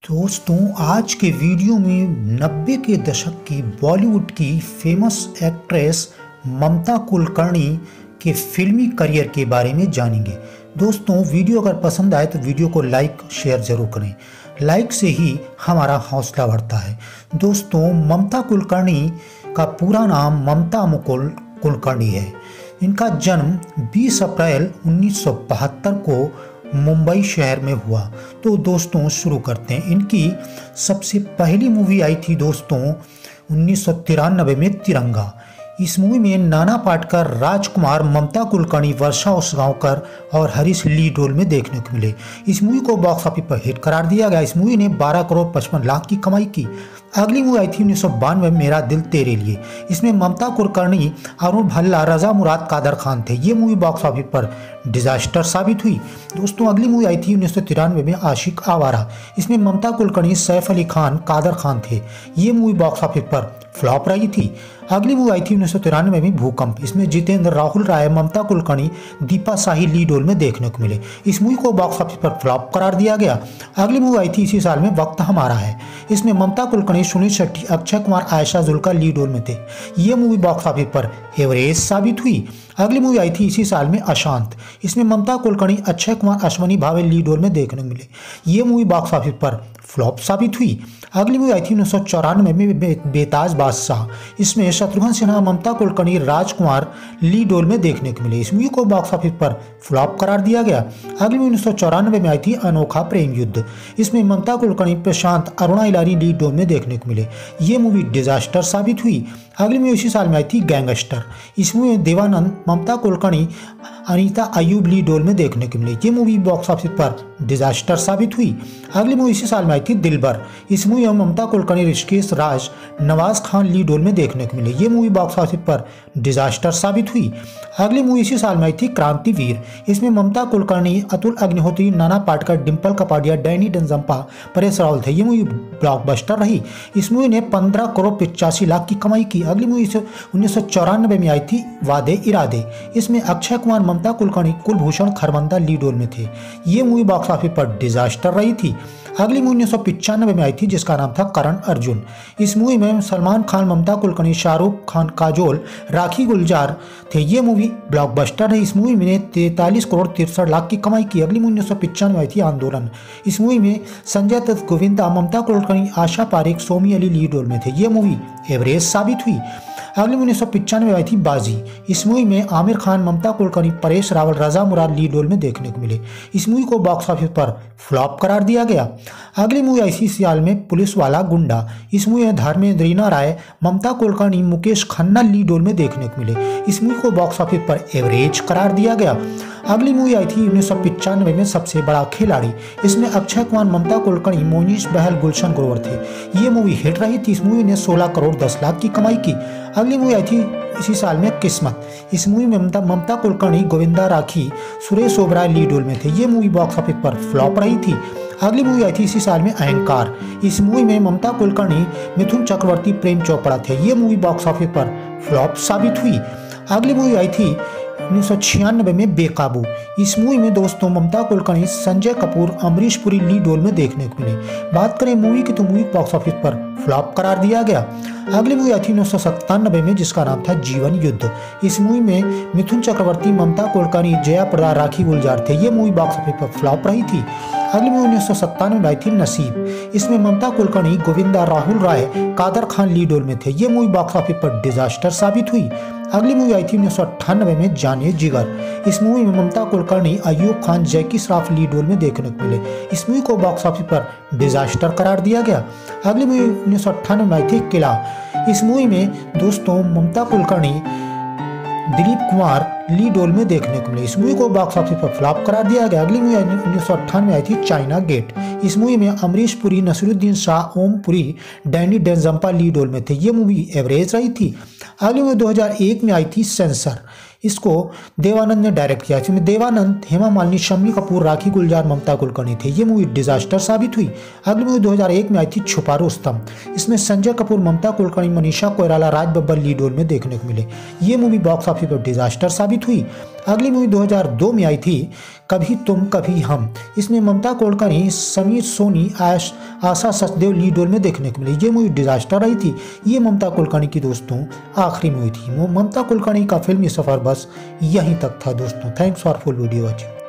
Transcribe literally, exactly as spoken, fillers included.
दोस्तों, आज के वीडियो में नब्बे के दशक की बॉलीवुड की फेमस एक्ट्रेस ममता कुलकर्णी के फिल्मी करियर के बारे में जानेंगे। दोस्तों, वीडियो अगर पसंद आए तो वीडियो को लाइक शेयर जरूर करें। लाइक से ही हमारा हौसला बढ़ता है। दोस्तों, ममता कुलकर्णी का पूरा नाम ममता मुकुल कुलकर्णी है। इनका जन्म बीस अप्रैल उन्नीस सौ बहत्तर को मुंबई शहर में हुआ। तो दोस्तों शुरू करते हैं। इनकी सबसे पहली मूवी आई थी दोस्तों उन्नीस सौ तिरानवे में तिरंगा। इस मूवी में नाना पाटेकर, राजकुमार, ममता कुलकर्णी, वर्षा उसगांवकर और हरीश लीड रोल में देखने को मिले। इस मूवी को बॉक्स ऑफिस पर हिट करार दिया गया। इस मूवी ने बारह करोड़ पचपन लाख की कमाई की। अगली मूवी आई थी उन्नीस सौ बानवे में मेरा दिल तेरे लिए। इसमें ममता कुलकर्णी, अरुण भल्ला, रजा मुराद, कादर खान थे। ये मूवी बॉक्स ऑफिस पर डिजास्टर साबित हुई। दोस्तों, अगली मूवी आई थी उन्नीस सौ तिरानवे में आशिक आवारा। इसमें ममता कुलकर्णी, सैफ अली खान, कादर खान थे। ये मूवी बॉक्स ऑफिस पर फ्लॉप रही थी। अगली मूवी आई थी उन्नीस सौ तिरानवे में भूकंप। इसमें जितेंद्र, राहुल राय, ममता कुलकर्णी, दीपा शाही लीड रोल में देखने को मिले। इस मूवी को बॉक्स ऑफिस पर फ्लॉप करार दिया गया। अगली मूवी आई थी इसी साल में वक्त हमारा है। इसमें ममता कुलकर्णी, सुनील शेट्टी, अक्षय कुमार, आयशा जुल्का लीड रोल में थे। ये मूवी बॉक्स ऑफिस पर एवरेज साबित हुई। अगली मूवी आई थी इसी साल में अशांत। इसमें ममता कुलकर्णी, अक्षय कुमार, अश्वनी भावे लीड रोल में देखने को मिले। ये मूवी बॉक्स ऑफिस पर फ्लॉप साबित हुई। अगली मूवी आई थी उन्नीस सौ चौरानवे में बे, बेताज बादशाह। इसमें शत्रुघ्न सिन्हा, ममता कुलकर्णी, राजकुमार लीड रोल में देखने को मिले। इस मूवी को बॉक्स ऑफिस पर फ्लॉप करार दिया गया। अगली मूवी उन्नीस सौ चौरानवे में आई थी अनोखा प्रेम युद्ध। इसमें ममता कुलकर्णी, प्रशांत, अरुणा इलारी लीड रोल में देखने को मिले। ये मूवी डिजास्टर साबित हुई। अगली मूवी इसी साल में आई थी गैंगस्टर। इस मूवी में देवानंद, ममता कुलकर्णी, अनीता अयूब लीड रोल में देखने को मिले। ये मूवी बॉक्स ऑफिस पर डिजास्टर साबित हुई। अगली मूवी इसी साल में आई थी दिलबर। इस मूवी में ममता कुलकर्णी, ऋषिकेश राज, नवाज खान लीड रोल में देखने को मिले। ये मूवी बॉक्स ऑफिस पर डिजास्टर साबित हुई। अगली मूवी इसी साल में आई थी क्रांतिवीर। इसमें ममता कुलकर्णी, अतुल अग्निहोत्री, नाना पाटेकर, डिम्पल कपाडिया, डैनी डेंजम्पा, परेश रावल थे। ये मूवी ब्लॉकबस्टर रही। इस मूवी ने पंद्रह करोड़ पिचासी लाख की कमाई की। अगली मूवी उन्नीस सौ चौरानवे में आई थी वादे इरादे। इसमें अक्षय कुमार, ममता कुलकर्णी, कुलभूषण खरबंदा लीड रोल में थे। ये मूवी बॉक्स ऑफिस पर डिजास्टर रही थी। अगली मूवी उन्नीस सौ पिचानवे में आई थी जिसका नाम था करण अर्जुन। इस मूवी में सलमान खान, ममता कुलकर्णी, शाहरुख खान, काजोल, राखी गुलजार थे। ये मूवी ब्लॉकबस्टर है। इस मूवी में तैंतालीस करोड़ तिरसठ लाख की कमाई की। अगली मूवी उन्नीस सौ पिचानवे आई थी आंदोलन। इस मूवी में संजय दत्त, गोविंदा, ममता कुलकर्णी, आशा पारेख, सोमी अली लीड रोल में थे। ये मूवी एवरेज साबित हुई। अगली उन्नीस सौ पिचानवे आई थी बाजी। इस मूवी में आमिर खान, ममता कुलकर्णी, परेश रावल, रजा मुराद लीड रोल में देखने को मिले। इस मूवी को बॉक्स ऑफिस पर फ्लॉप करार दिया गया। अगली मूवी इसी साल में पुलिस वाला गुंडा। इस मूवी में धर्मेंद्र, रीना राय, ममता कुलकर्णी, मुकेश खन्ना लीड रोल में देखने को मिले। इस मूवी को बॉक्स ऑफिस पर एवरेज करार दिया गया। अगली मूवी आई थी उन्नीस सौ पिचानवे में सबसे बड़ा खिलाड़ी। इसमें अक्षय कुमार, ममता कुलकर्णी, मोनीश बहल, गुलशन ग्रोवर थे। ये मूवी हिट रही थी। इस मूवी ने सोलह करोड़ दस लाख की कमाई की। अगली मूवी आई थी इसी साल में किस्मत। इस मूवी में ममता ममता कुलकर्णी, गोविंदा, राखी, सुरेश ओबराय लीड रोल में थे। ये मूवी बॉक्स ऑफिस पर फ्लॉप रही थी। अगली मूवी आई थी इसी साल में अहंकार। इस मूवी में ममता कुलकर्णी, मिथुन चक्रवर्ती, प्रेम चोपड़ा थे। ये मूवी बॉक्स ऑफिस पर फ्लॉप साबित हुई। अगली मूवी आई थी उन्नीस सौ छियानवे में बेकाबू। इस मूवी में दोस्तों ममता कुलकर्णी, संजय कपूर, अमरीश पुरी लीड रोल में देखने को मिले। बात करें मूवी की तो मूवी बॉक्स ऑफिस पर फ्लॉप करार दिया गया। अगली मूवी आई थी उन्नीस सौ सत्तानवे में जिसका नाम था जीवन युद्ध। इस मूवी में मिथुन चक्रवर्ती, ममता कुलकर्णी, जया प्रदा, राखी गुलजार थे। ये मूवी बॉक्स ऑफिस पर फ्लॉप रही थी। अगली मूवी उन्नीस सौ सत्तानवे में आई थी नसीब। इसमें ममता कुलकर्णी, गोविंदा, राहुल राय, कादर खान लीड रोल में थे। ये मूवी बॉक्स ऑफिस पर डिजास्टर साबित हुई। अगली मूवी आई थी उन्नीस सौ अट्ठानवे में जाने जिगर। इस मूवी में ममता कुलकर्णी, अयूब खान, जैकी श्रॉफ लीड रोल में देखने को मिले। इस मूवी को बॉक्स ऑफिस पर डिजास्टर करार दिया गया। अगली मूवी उन्नीस सौ अट्ठानवे में आई थी किला। इस मूवी में दोस्तों ममता कुलकर्णी, दिलीप कुमार लीड रोल में देखने को मिले। इस मूवी को बॉक्स ऑफिस पर फ्लॉप करार दिया गया। अगली मूवी उन्नीस सौ अट्ठानवे आई थी चाइना गेट। इस मूवी में अमरीश पुरी, नसीरुद्दीन शाह, ओम पुरी, डैनी डेंजम्पा लीड रोल में थे। ये मूवी एवरेज रही थी। अगली मूवी दो हज़ार एक में आई थी सेंसर। इसको देवानंद ने डायरेक्ट किया। इसमें देवानंद, हेमा मालिनी, शम्मी कपूर, राखी गुलजार, ममता कुलकर्णी थे। ये मूवी डिजास्टर साबित हुई। अगली मूवी दो हज़ार एक में आई थी छुपा रुस्तम। इसमें संजय कपूर, ममता कुलकर्णी, मनीषा कोइराला, राज बब्बर लीड रोल में देखने को मिले। ये मूवी बॉक्स ऑफिस पर डिजास्टर साबित हुई। अगली मूवी दो हज़ार दो में आई थी कभी तुम कभी हम। इसमें ममता कुलकर्णी, समीर सोनी, आश आशा सचदेव लीड रोल में देखने को मिली। ये मूवी डिजास्टर रही थी। ये ममता कुलकर्णी की दोस्तों आखिरी मूवी थी। ममता कुलकर्णी का फिल्मी सफर बस यहीं तक था दोस्तों। Thanks for full video watching.